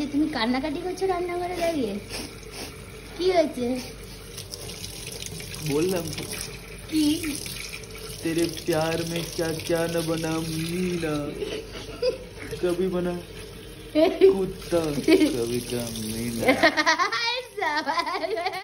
যে তুমি কান্নাকাটি করছো রান্নাঘরে দাঁড়িয়ে, কি হয়েছে? বললাম কি? तेरे प्यार में क्या क्या न बना मीना, कभी बना कुत्ता कभी का मीना।